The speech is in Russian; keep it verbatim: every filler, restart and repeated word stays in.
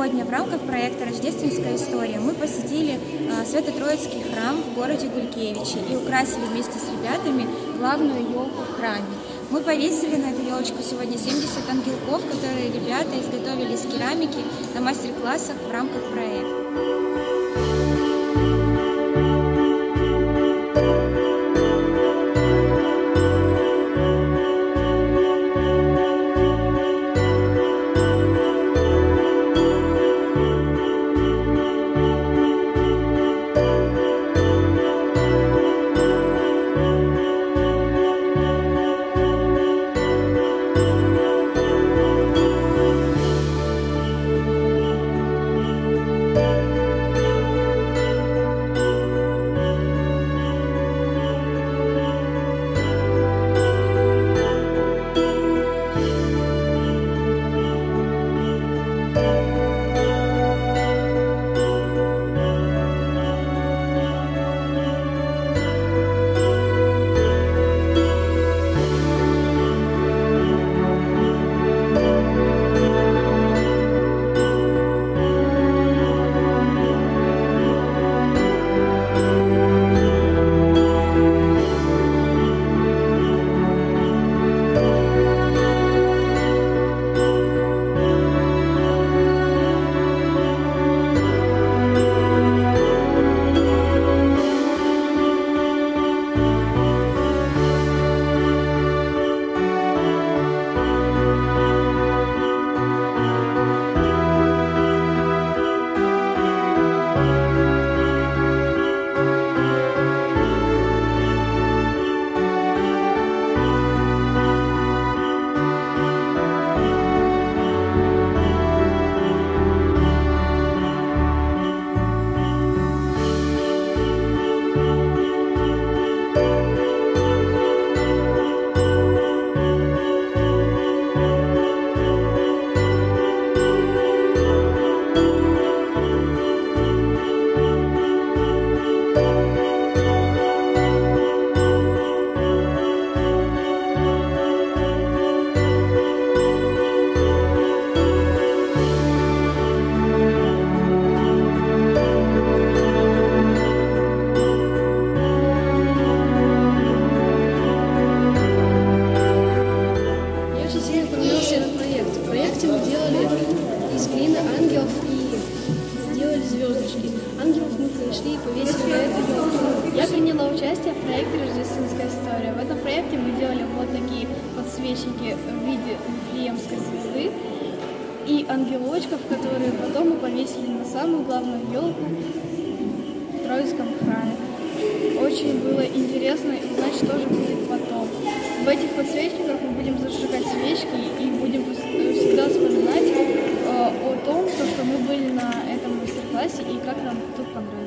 Сегодня в рамках проекта «Рождественская история» мы посетили Свято-Троицкий храм в городе Гулькевичи и украсили вместе с ребятами главную елку в храме. Мы повесили на эту елочку сегодня семьдесят ангелков, которые ребята изготовили из керамики на мастер-классах в рамках проекта. Из глины ангелов и сделали звездочки. Ангелов мы пришли и повесили на эту елку. Я приняла участие в проекте «Рождественская история». В этом проекте мы делали вот такие подсвечники в виде Вифлеемской звезды и ангелочков, которые потом мы повесили на самую главную елку в Троицком храме. Очень было интересно узнать, что же будет потом. В этих подсвечниках мы будем зажигать свечки и будем всегда вспоминать о том, что мы были на этом мастер-классе и как нам тут понравилось.